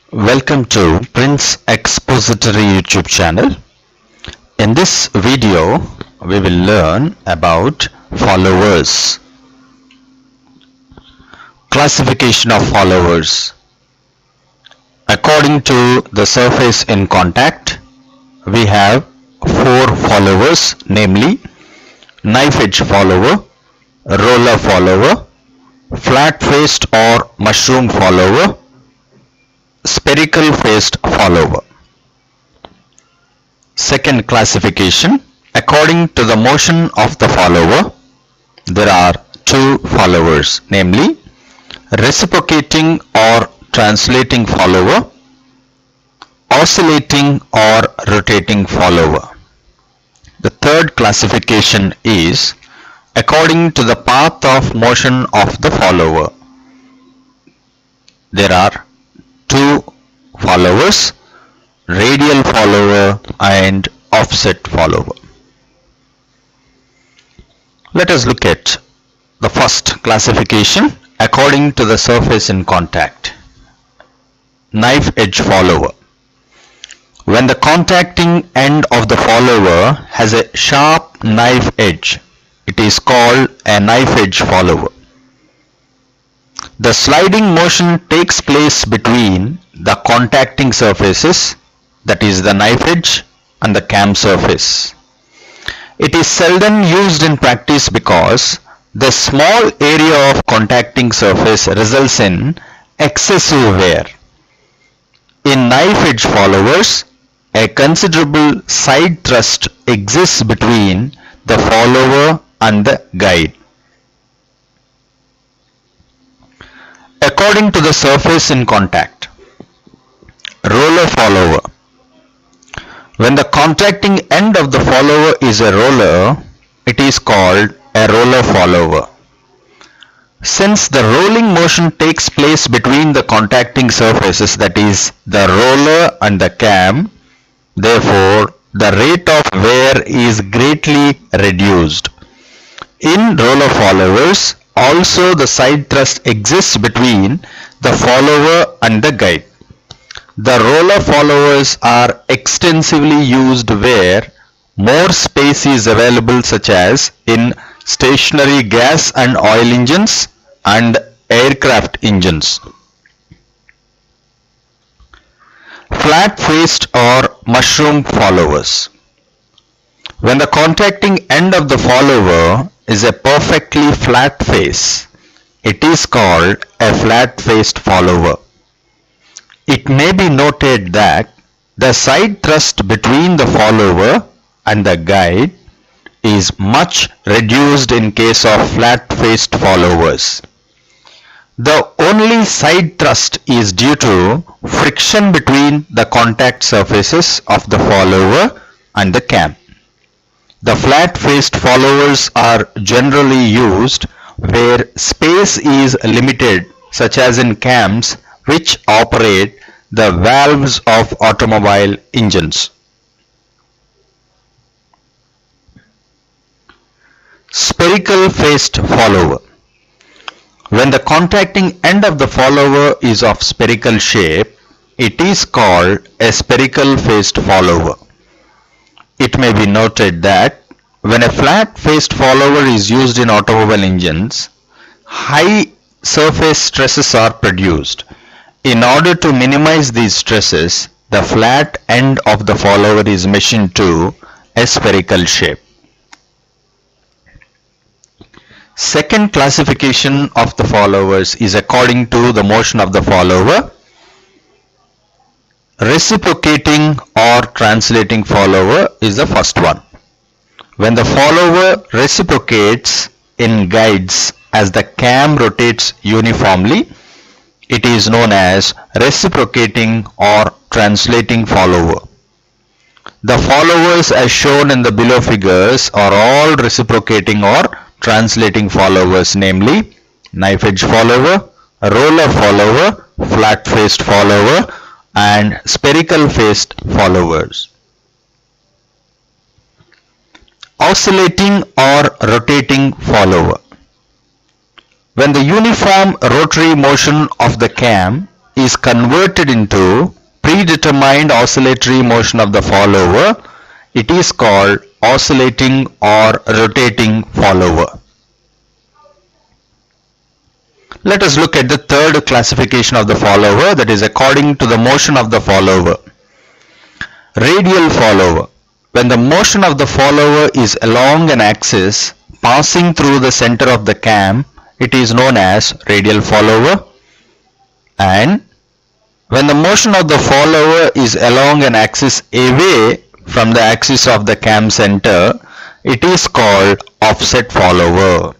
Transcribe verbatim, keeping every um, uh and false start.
Welcome to Prince Expository YouTube channel. In this video, we will learn about followers. Classification of followers. According to the surface in contact, we have four followers, namely knife edge follower, roller follower, flat-faced or mushroom follower, spherical faced follower. Second classification, according to the motion of the follower, there are two followers, namely reciprocating or translating follower, oscillating or rotating follower. The third classification is according to the path of motion of the follower. There are two followers, radial follower and offset follower. Let us look at the first classification according to the surface in contact. Knife edge follower. When the contacting end of the follower has a sharp knife edge, it is called a knife edge follower. The sliding motion takes place between the contacting surfaces, that is the knife edge and the cam surface. It is seldom used in practice because the small area of contacting surface results in excessive wear. In knife edge followers, a considerable side thrust exists between the follower and the guide. According to the surface in contact, roller follower. When the contacting end of the follower is a roller, it is called a roller follower. Since the rolling motion takes place between the contacting surfaces, that is the roller and the cam, therefore the rate of wear is greatly reduced. In roller followers, also the side thrust exists between the follower and the guide. The roller followers are extensively used where more space is available, such as in stationary gas and oil engines and aircraft engines. Flat-faced or mushroom followers. When the contacting end of the follower is a perfectly flat face, it is called a flat-faced follower. It may be noted that the side thrust between the follower and the guide is much reduced in case of flat-faced followers. The only side thrust is due to friction between the contact surfaces of the follower and the cam. The flat-faced followers are generally used where space is limited, such as in cams which operate the valves of automobile engines. Spherical faced follower. When the contacting end of the follower is of spherical shape, it is called a spherical faced follower. It may be noted that when a flat-faced follower is used in automobile engines, high surface stresses are produced. In order to minimize these stresses, the flat end of the follower is machined to a spherical shape. Second classification of the followers is according to the motion of the follower. Reciprocating or translating follower is the first one. When the follower reciprocates in guides as the cam rotates uniformly, it is known as reciprocating or translating follower. The followers as shown in the below figures are all reciprocating or translating followers, namely knife edge follower, roller follower, flat-faced follower and spherical faced followers. Oscillating or rotating follower. When the uniform rotary motion of the cam is converted into predetermined oscillatory motion of the follower, it is called oscillating or rotating follower. Let us look at the third classification of the follower, that is according to the motion of the follower. Radial follower. When the motion of the follower is along an axis passing through the center of the cam, it is known as radial follower. And when the motion of the follower is along an axis away from the axis of the cam center, it is called offset follower.